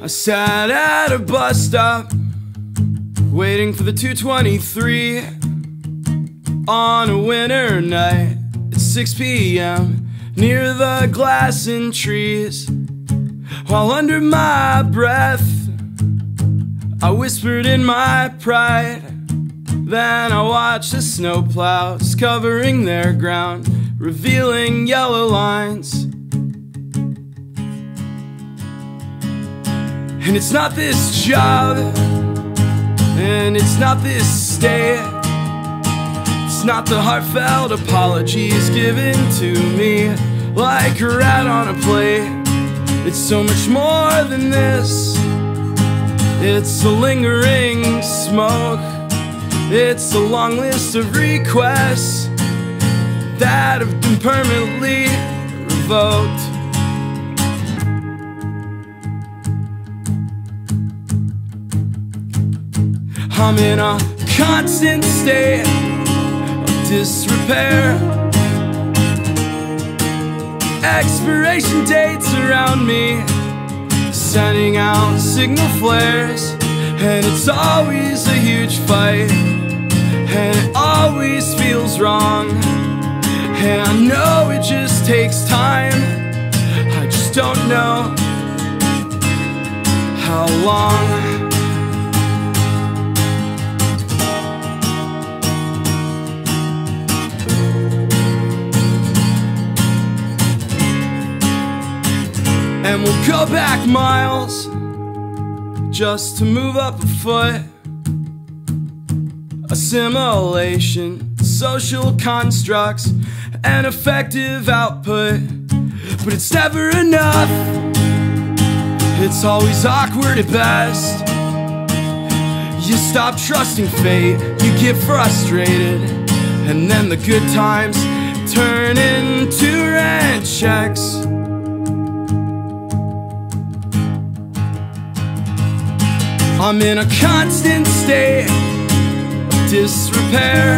I sat at a bus stop waiting for the 223 on a winter night at 6 p.m. near the glass and trees, while under my breath I whispered in my pride. Then I watched the snowplows covering their ground, revealing yellow lines. And it's not this job, and it's not this state, it's not the heartfelt apologies given to me like a rat on a plate. It's so much more than this. It's a lingering smoke. It's a long list of requests that have been permanently revoked. I'm in a constant state of disrepair. Expiration dates around me, sending out signal flares. And it's always a huge fight, and it always feels wrong. And I know it just takes time, I just don't know how long. And we'll go back miles just to move up a foot. Assimilation, social constructs, and effective output. But it's never enough. It's always awkward at best. You stop trusting fate, you get frustrated, and then the good times turn into rent checks. I'm in a constant state of disrepair.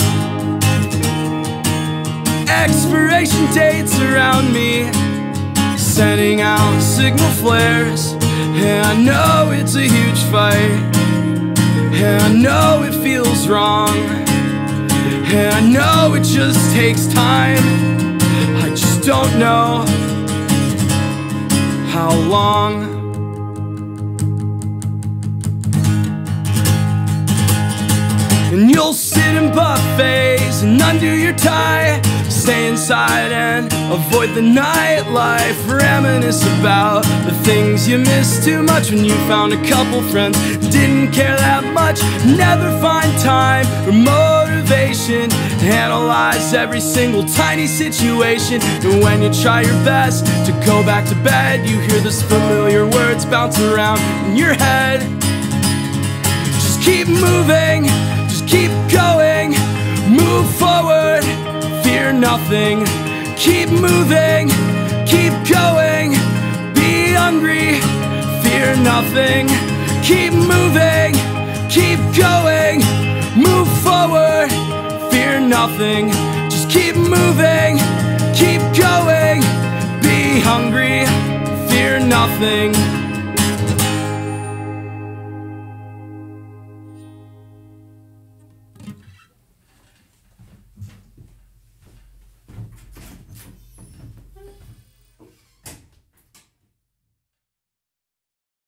Expiration dates around me, sending out signal flares. And I know it's a huge fight, and I know it feels wrong, and I know it just takes time, I just don't know how long. And you'll sit in buffets and undo your tie, stay inside and avoid the nightlife, reminisce about the things you missed too much when you found a couple friends who didn't care that much. Never find time or motivation, analyze every single tiny situation. And when you try your best to go back to bed, you hear those familiar words bounce around in your head. Just keep moving, keep going, move forward, fear nothing. Keep moving, keep going, be hungry, fear nothing. Keep moving, keep going, move forward, fear nothing. Just keep moving, keep going, be hungry, fear nothing.